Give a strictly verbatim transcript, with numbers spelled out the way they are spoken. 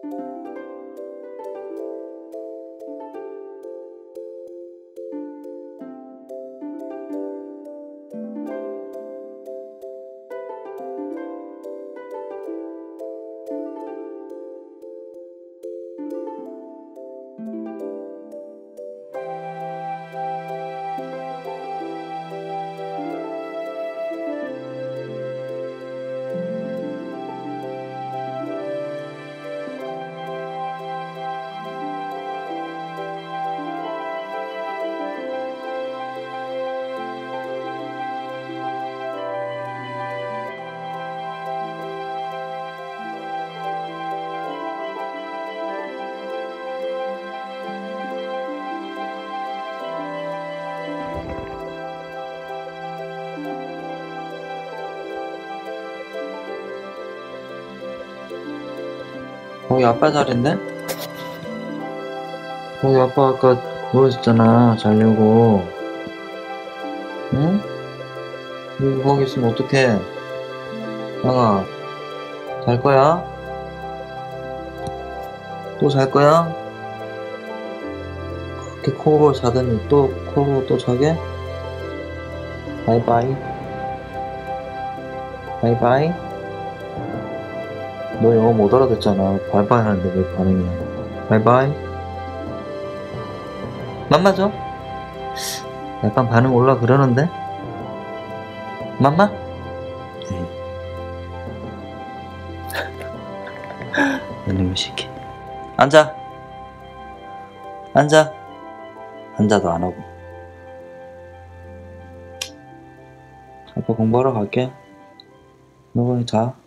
거기 아빠 자리인데? 거기 아빠 아까 누워있었잖아, 자려고. 응? 여기 거기 있으면 어떡해? 양아, 잘 거야? 또 잘 거야? 그렇게 코 골고 자더니 또 코 골고 또 자게? 바이바이. 바이바이. 너 영어 못 알아듣잖아. 바이바이 하는데 왜 반응이야? 바이바이. 맘마죠? 약간 반응 올라 그러는데? 맘마? 에이. 이놈의 새끼. 앉아. 앉아. 앉아도 안 하고. 아빠 공부하러 갈게. 너 그냥 자.